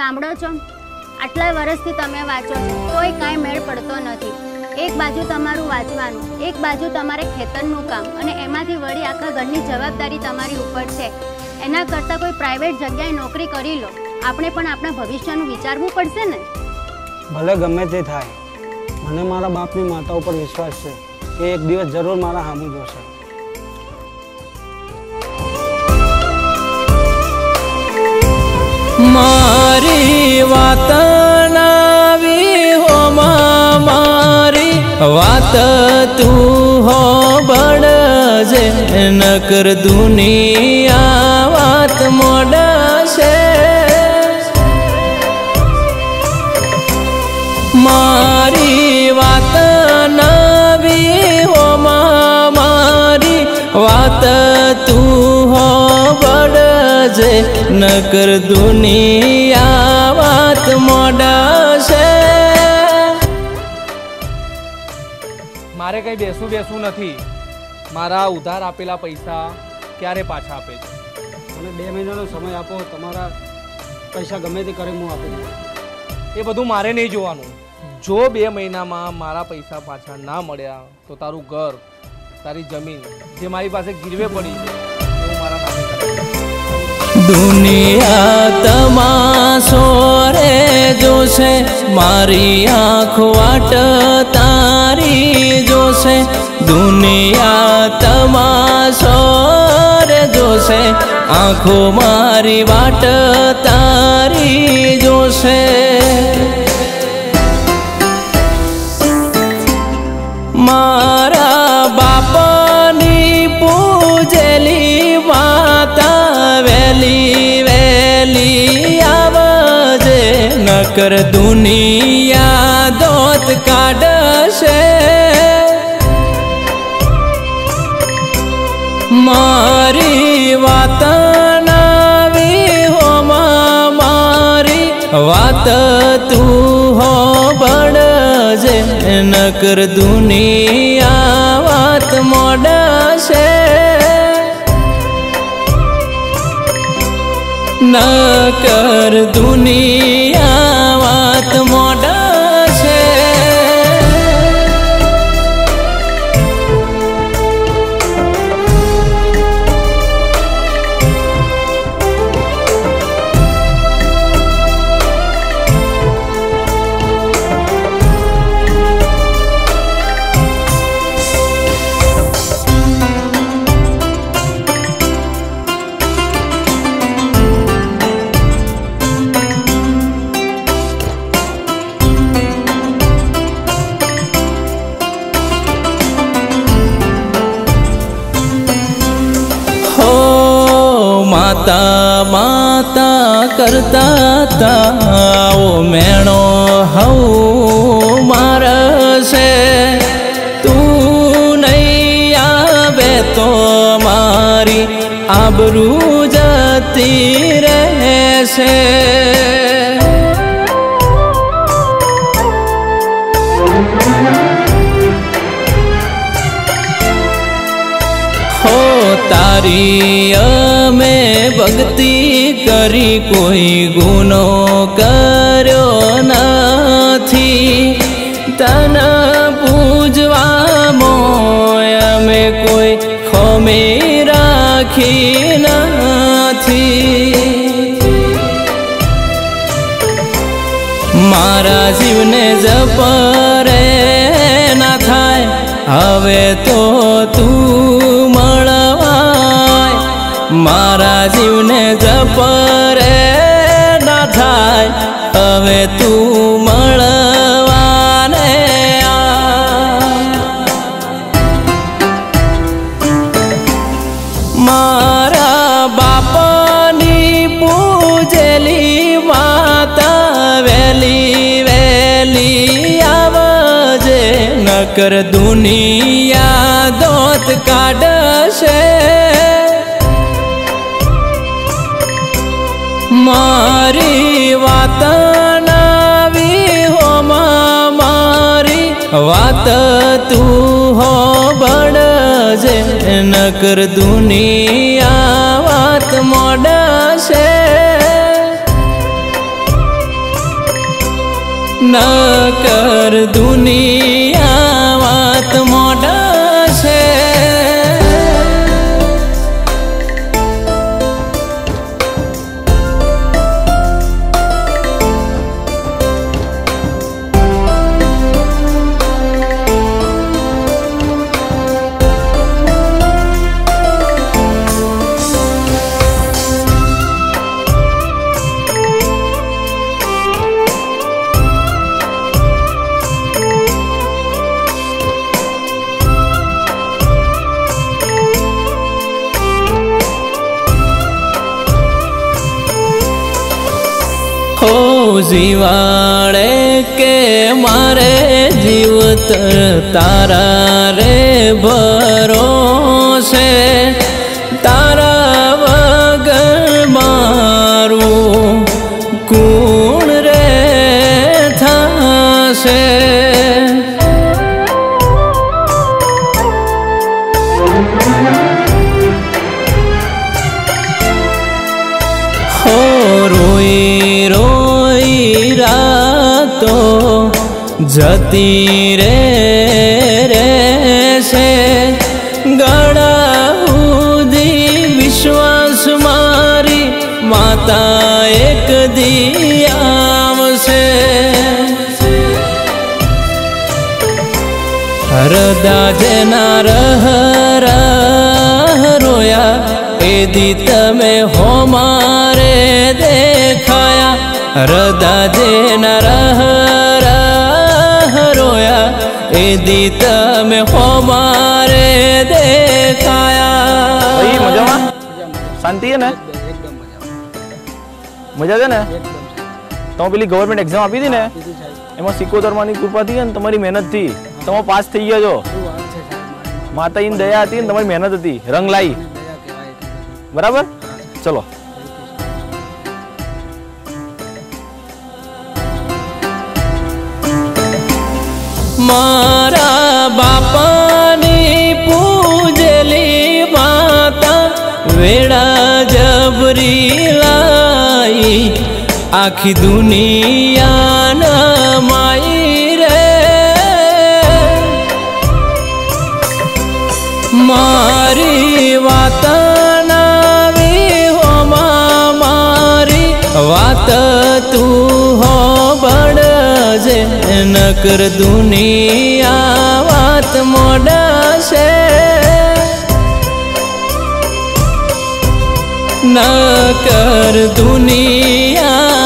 सांभळो छो आटला वर्षथी तमे वाँचो छो तोय कांई मेळ पड़तो नथी। एक बाजू तमारुं वाँचवानुं, एक बाजू तमारे खेतरनुं काम अने एमांथी वળી आखा घरनी जवाबदारी तमारी उपर छे। एना करता कोई प्राइवेट जग्याए नौकरी करी लो। आपणे पण आपणा भविष्यनुं विचारवुं पड़शे ने। भले गमे ते थाय, मने मारा बापनी माता उपर विश्वास छे के एक दिवस जरूर मारा हामું जोशे। मारी वात नावी हो मारी वात तू हो बड़जे नकर दुनिया वात मोड़शे। मारी वात नावी हो मारी वात तू हो बड़जे नकर दुनिया वात मोड़शे। मारे कई बेसू नहीं। मारा उधार आपेला पैसा क्यारे पाछा आपे छे? મને 2 મહિનાનો સમય આપો, તમારા પૈસા ગમે તે કરે હું આપી દઉં। એ બધું મારે નહીં જોવાનું। જો 2 મહિનામાં મારા પૈસા પાછા ના મળ્યા તો તારું ઘર, તારી જમીન જે મારી પાસે ગીરવે પડી છે એ મારા નામે કરાવી। दुनिया तमाशो रे जोशे मारी आँख वाट तारी जोशे। दुनिया तमाशो रे जोशे आँखो मारी वाट तारी जोशे। मारा बापनी पूजेली माता वेली वेली आवजे नकर दुनिया दोत काढशे। मारी वात नावी हो मारी वात तू हो बड़जे नकर दुनिया वात मोड़शे। नकर दुनिया वात मोड़शे। माता माता करता ता ओ मेणो हऊ मारशे। तू नहीं आवे तो मारी आबरू जती रहशे। हो तारी में भक्ति करी कोई गुनो कर्यो नथी। तन पूजवा मोय में कोई खोमी राखी नथी। मारा जीवने जपरे ना थाय हवे तो तू मळवाय। मारा जीवने जपरे ना थाय हवे तू मळवाने आ। मारा बापनी पूजेली माता वेली वेली आवजे नकर दुनिया दोत काढशे। मारी वात नावी हो मारी वात तू हो बड़जे नकर दुनिया वात मोड़शे। न कर दुनिया वात मोड़ा छे। हो जीवाड़े के मारे जीवतर तारा रे भरोसे, तारा वगर मारू कूण रे थासे। हो रोई रोई रातो जती रे से, गड़ा उदी विश्वास मारी माता एक दियाम से। हरदा जना रह रोया ए दीत में हो मारे देखाया। हरदा जना रह रोया ए दीत में हो मारे देखाया। भाई मजा में शांति है ना? मजा है ना? तो पेली गवर्नमेंट एग्जाम आपी थी ने, एम सिक्कोतर मानी कृपा थी ने तमारी मेहनत थी तमे पास थई गया जो। माता इन दया थी ने तमारी मेहनत थी, रंग लाई बराबर। चलो मारा बापानी पूजली माता वेड़ा जबरी लाई, आखी दुनिया न माई रे। मारी वात नावी हो मारी वात तू हो बड़ जे, न कर दुनिया वात मोड़ा से। न कर दुनिया